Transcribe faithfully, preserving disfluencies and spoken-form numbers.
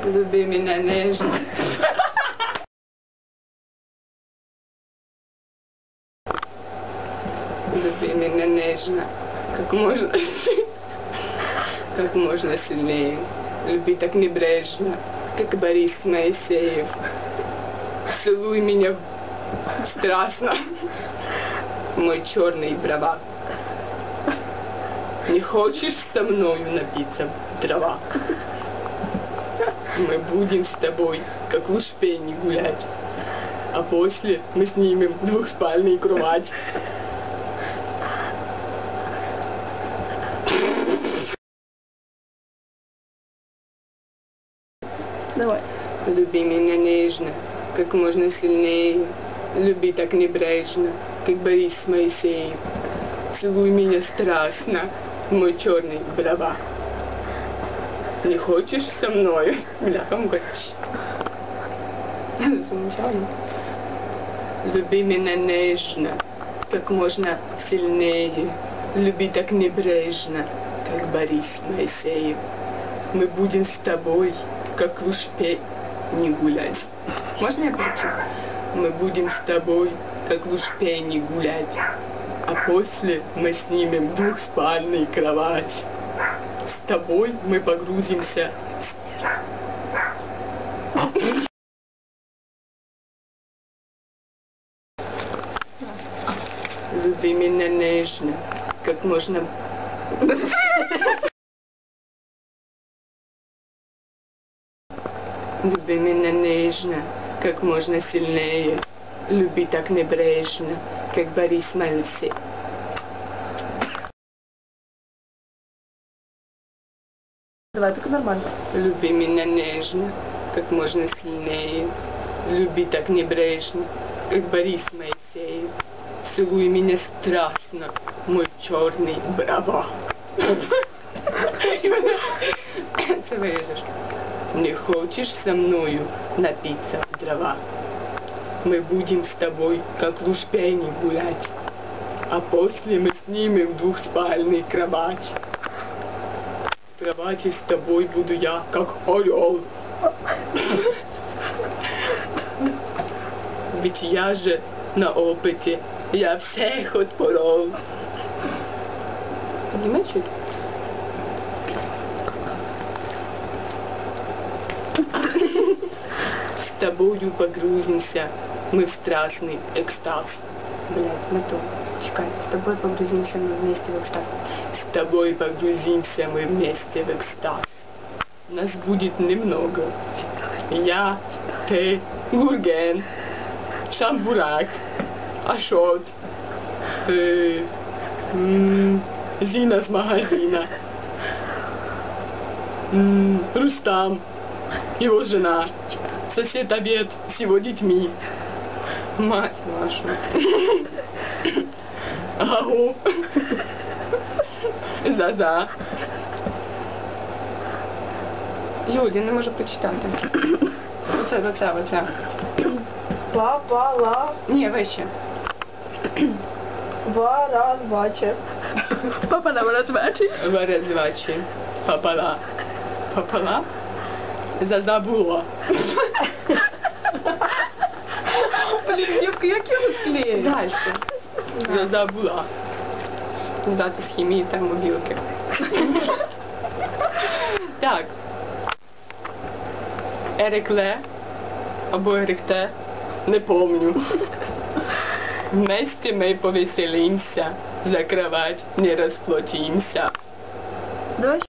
Люби меня нежно. Люби меня нежно. Как можно... Как можно сильнее. Люби так небрежно, как Борис Моисеев. Целуй меня страстно, мой черный брова. Не хочешь со мною напиться дрова? Мы будем с тобой, как в Лушпени, гулять, а после мы снимем двухспальную кровать. Давай. Люби меня нежно, как можно сильнее. Люби так небрежно, как Борис Моисеев. Целуй меня страстно, мой черный брова. Не хочешь со мной? Бляха-муха. Замечательно. Люби меня нежно, как можно сильнее. Люби так небрежно, как Борис Моисеев. Мы будем с тобой, как в Лушпени, гулять. Можно я прочу? Мы будем с тобой, как в Лушпени, гулять, а после мы снимем двухспальную кровать. С тобой мы погрузимся в мир. Люби меня нежно, как можно... Люби меня нежно, как можно сильнее. Люби так небрежно, как Борис Моисеев. Давай, так нормально. Люби меня нежно, как можно сильнее. Люби так небрежно, как Борис Моисеев. Целуй меня страстно, мой черный брова. Ты вырежешь. Не хочешь со мною напиться дрова? Мы будем с тобой, как в Лушпени, гулять, а после мы снимем двухспальную кровать. В кровати с тобой буду я, как орел. Ведь я же на опыте, я всех отпорол. Поднимай чуть. С тобою погрузимся мы в страшный экстаз. Блядь, на то. Чекай, с тобой погрузимся мы вместе в экстаз. С тобой погрузимся мы вместе в экстаз. Нас будет немного. Я, ты, Гурген, Шамбурак, Ашот, э, м, Зина с магазина, м, Рустам, его жена, сосед обед с его детьми, мать вашу, Ау, Заза. Юля, не можу прочитати. Оце, оце, оце. Папала. Ні, вище. Варазваче. Папа на варазваче. Варазваче. Папала. Папала? Заза було. Блін, дівка, як його склеїти? Дальше. Заза була. Здати з хімії термобілки. Так. Ерекле або еректе, не помню. Вместе мы повеселимся, за кровать не расплатимся. Давай.